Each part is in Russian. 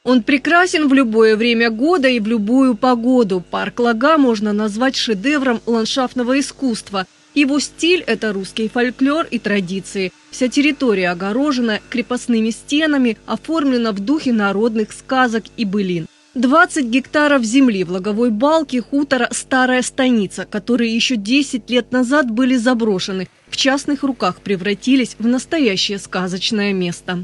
Он прекрасен в любое время года и в любую погоду. Парк Лага можно назвать шедевром ландшафтного искусства. Его стиль – это русский фольклор и традиции. Вся территория огорожена крепостными стенами, оформлена в духе народных сказок и былин. 20 гектаров земли в Логовой балке хутора «Старая станица», которые еще 10 лет назад были заброшены, в частных руках превратились в настоящее сказочное место.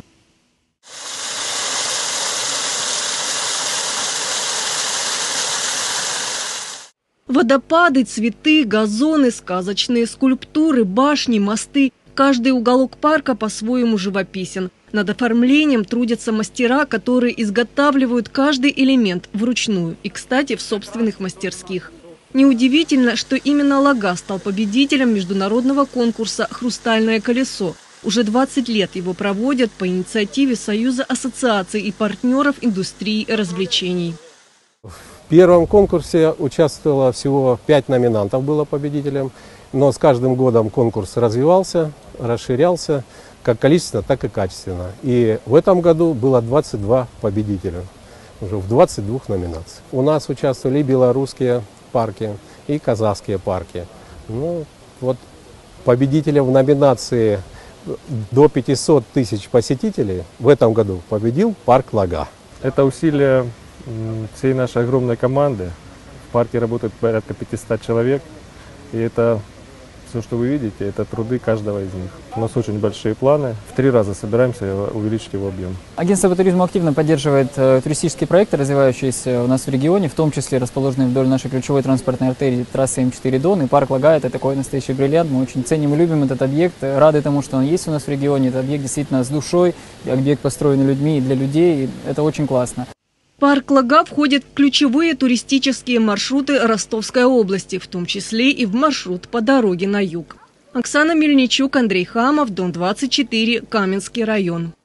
Водопады, цветы, газоны, сказочные скульптуры, башни, мосты. Каждый уголок парка по-своему живописен. Над оформлением трудятся мастера, которые изготавливают каждый элемент вручную и, кстати, в собственных мастерских. Неудивительно, что именно Лага стал победителем международного конкурса «Хрустальное колесо». Уже 20 лет его проводят по инициативе Союза ассоциаций и партнеров индустрии развлечений. В первом конкурсе участвовало всего 5 номинантов, было победителем. Но с каждым годом конкурс развивался, расширялся, как количественно, так и качественно. И в этом году было 22 победителя, уже в 22 номинациях. У нас участвовали и белорусские парки, и казахские парки. Ну, вот победителя в номинации до 500 тысяч посетителей в этом году победил парк Лага. Это усилия всей нашей огромной команды. В парке работает порядка 500 человек. И это все, что вы видите, это труды каждого из них. У нас очень большие планы. В 3 раза собираемся увеличить его объем. Агентство по туризму активно поддерживает туристические проекты, развивающиеся у нас в регионе, в том числе расположенные вдоль нашей ключевой транспортной артерии трассы М4 Дон. И парк Лага – это такой настоящий бриллиант. Мы очень ценим и любим этот объект, рады тому, что он есть у нас в регионе. Это объект действительно с душой, объект построенный людьми и для людей. И это очень классно. Парк Лага входит в ключевые туристические маршруты Ростовской области, в том числе и в маршрут по дороге на юг. Оксана Мельничук, Андрей Хамов, Дон 24, Каменский район.